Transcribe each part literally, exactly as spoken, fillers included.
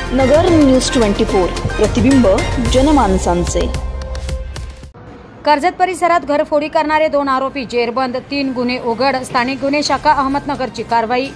नगर news twenty four, प्रतिबिंब जनमानसांचे। कर्जत परिसरात घरफोडी करणारे दोन आरोपी जेरबंद, तीन गुन्हे उघड। स्थानिक गुन्हे शाखा अहमदनगरची कारवाई।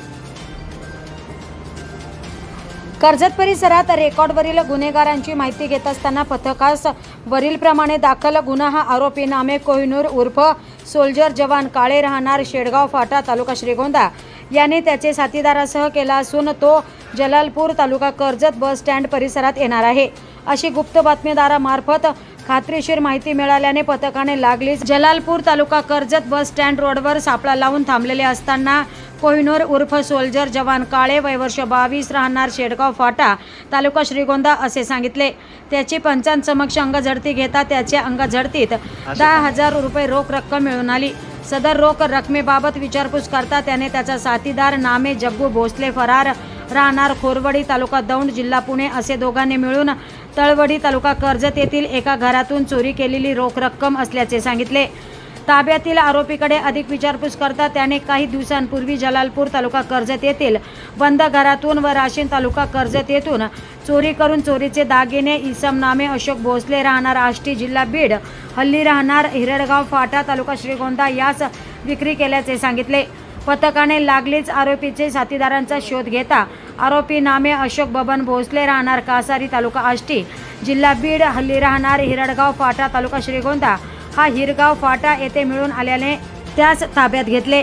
कर्जत परिसरात रेकॉर्डवरील गुन्हेगारांची माहिती घेत असताना पथकास वरीलप्रमाणे दाखल गुन्हा हा आरोपी नामे कोहिनूर उर्फ सोल्जर जवान काळे राहणार शेडगाव फाटा तालुका श्रीगोंदा याने त्याचे साथीदारासह केला असून तो जलालपूर तालुका कर्जत बस स्टँड परिसरात येणार आहे अशी गुप्त बातमीदारामार्फत खात्रीशीर माहिती मिळाल्याने पथकाने लागलीच जलालपूर तालुका कर्जत बस स्टँड रोडवर सापळा लावून थांबलेले असताना कोहिनूर उर्फ सोल्जर जवान काळे वय वर्ष बावीस राहणार शेडगाव फाटा तालुका श्रीगोंदा असे सांगितले। त्याची पंचांसमक्ष अंगझडती घेता त्याच्या अंगझडतीत दहा हजार रुपये रोख रक्कम मिळून आली। सदर रोख रकमेबाबत विचारपूस करता त्याने त्याचा साथीदार नामे जग्गू भोसले फरार राहणार खोरवडी तालुका दौंड जिल्हा पुणे असे दोघांनी मिळून तळवडी तालुका कर्जत येथील एका घरातून चोरी केलेली रोख रक्कम असल्याचे सांगितले। ताब्यातील आरोपीकडे अधिक विचारपूस करता त्याने काही दिवसांपूर्वी जलालपूर तालुका कर्जत येथील बंद घरातून व राशीन तालुका कर्जत येथून चोरी करून चोरीचे दागिने इसम नामे अशोक भोसले राहणार आष्टी जिल्हा बीड हल्ली राहणार हिरडगाव फाटा तालुका श्रीगोंदा यास विक्री केल्याचे सांगितले। पथकाने लागलीच आरोपीचे साथीदारांचा शोध घेता आरोपी नामे अशोक बबन भोसले राहणार कासारी तालुका आष्टी जिल्हा बीड हल्ली राहणार हिरडगाव फाटा तालुका श्रीगोंदा हा हिरगाव फाटा येथे मिळून आल्याने त्यास ताब्यात घेतले।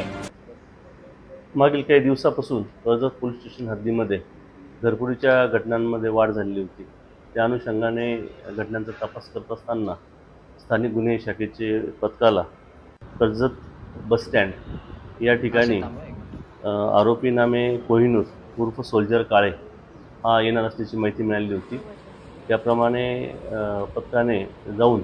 मागील काही दिवसापासून कर्जत पोलीस स्टेशन हद्दीमध्ये घरफोडीच्या घटनांमध्ये वाढ झालेली होती। त्या अनुषंगाने घटनांचा तपास करत असताना स्थानिक गुन्हे शाखेचे पथकाला कर्जत बस स्टँड या ठिकाणी आरोपी नामे कोहिनूर उर्फ सोल्जर काळे हा येणार असल्याची माहिती मिळाली होती। त्याप्रमाणे पथकाने जाऊन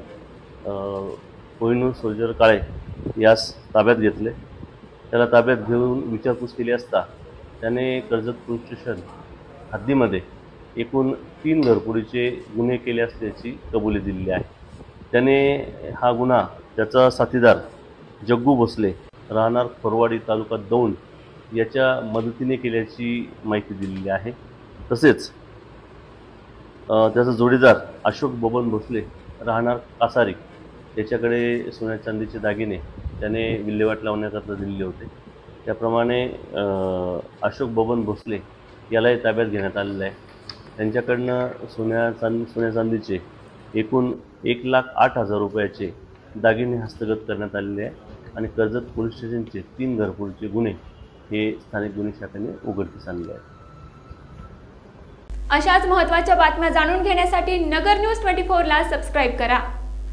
कोहिनूर सोल्जर काळे यास ताब्यात घेतले। त्याला ताब्यात घेऊन विचारपूस केली असता त्याने कर्जत पोलीस स्टेशन हद्दीमध्ये एकूण तीन घरफोडीचे गुन्हे केले असल्याची कबुली दिलेली आहे। त्याने हा गुन्हा त्याचा साथीदार जग्गू भोसले राहणार खोरवाडी तालुका दौंड याच्या मदतीने केल्याची माहिती दिलेली आहे। तसेच त्याचा जोडीदार अशोक बबन भोसले राहणार कासारी याच्याकडे सोन्या चांदीचे दागिने त्याने विल्हेवाट लावण्याकरता दिलेले होते। त्याप्रमाणे अशोक बबन भोसले यालाही ताब्यात घेण्यात आलेलं आहे। त्यांच्याकडनं सोन्या चांदी सोन्या चांदीचे एकूण एक लाख आठ हजार रुपयाचे दागिने हस्तगत करण्यात आलेले आहे आणि कर्जत पोलीस स्टेशनचे तीन घरफोडीचे गुन्हे हे स्थानिक गुन्हे शाखेने उघडकीस आणले आहेत। अशाच महत्त्वाच्या बातम्या जाणून घेण्यासाठी नगर न्यूज ट्वेंटी फोर ला सबस्क्राईब करा।